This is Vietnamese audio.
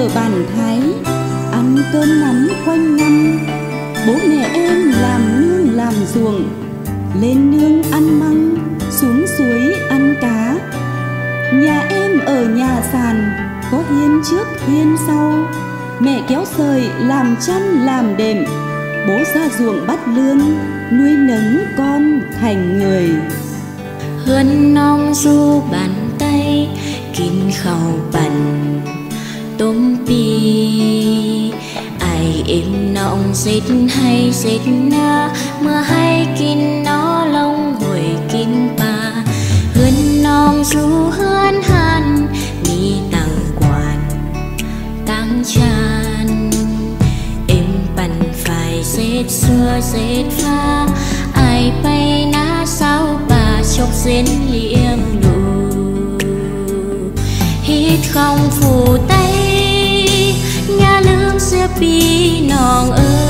ở bản Thái, ăn cơm nắm quanh năm. Bố mẹ em làm nương làm ruộng, lên nương ăn măng, xuống suối ăn cá. Nhà em ở nhà sàn, có hiên trước hiên sau. Mẹ kéo sợi làm chăn làm đệm, bố ra ruộng bắt lương, nuôi nấng con thành người. Hươn nong du bàn tay, kín khẩu bẩn tôm pi. Ai em nọng dệt hay dệt na, mưa hay kín nó lông hồi kín pa. Hươn nong du hươn han, mi tặng quan tăng chan. Em bần phải dệt xưa dệt pha, ai bay ná sao bà chọc dến liêng lù. Hít không phủ tay, nhà lương xưa pi nòng ơi.